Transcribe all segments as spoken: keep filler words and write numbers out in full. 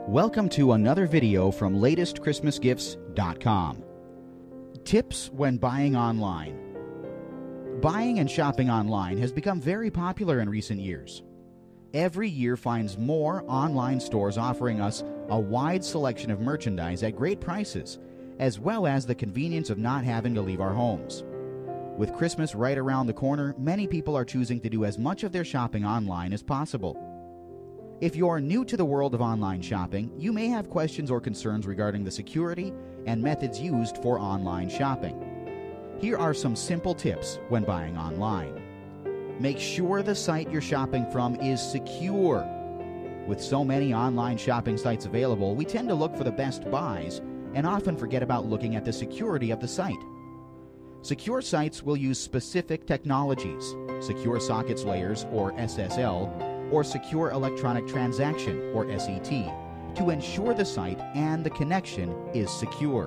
Welcome to another video from latest christmas gifts dot com. Tips when buying online. Buying and shopping online has become very popular in recent years. Every year finds more online stores offering us a wide selection of merchandise at great prices, as well as the convenience of not having to leave our homes. With Christmas right around the corner, many people are choosing to do as much of their shopping online as possible. If you're new to the world of online shopping, you may have questions or concerns regarding the security and methods used for online shopping. Here are some simple tips when buying online. Make sure the site you're shopping from is secure. With so many online shopping sites available, we tend to look for the best buys and often forget about looking at the security of the site. Secure sites will use specific technologies, secure sockets layers or S S L, or Secure Electronic Transaction, or S E T, to ensure the site and the connection is secure.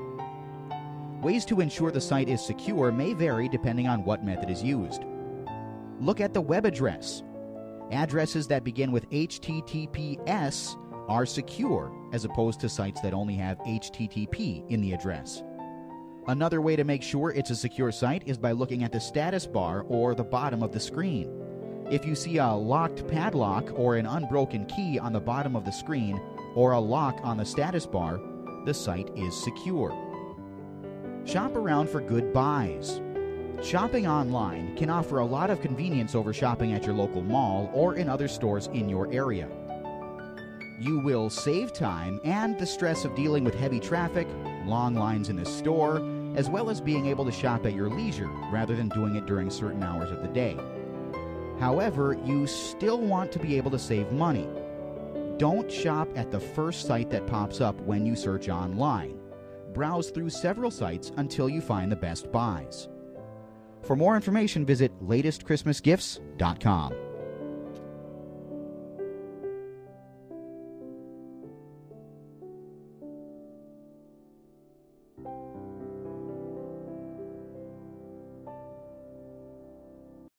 Ways to ensure the site is secure may vary depending on what method is used. Look at the web address. Addresses that begin with H T T P S are secure, as opposed to sites that only have H T T P in the address. Another way to make sure it's a secure site is by looking at the status bar or the bottom of the screen. If you see a locked padlock or an unbroken key on the bottom of the screen or a lock on the status bar, the site is secure. Shop around for good buys. Shopping online can offer a lot of convenience over shopping at your local mall or in other stores in your area. You will save time and the stress of dealing with heavy traffic, long lines in the store, as well as being able to shop at your leisure rather than doing it during certain hours of the day. However, you still want to be able to save money. Don't shop at the first site that pops up when you search online. Browse through several sites until you find the best buys. For more information, visit latest christmas gifts dot com.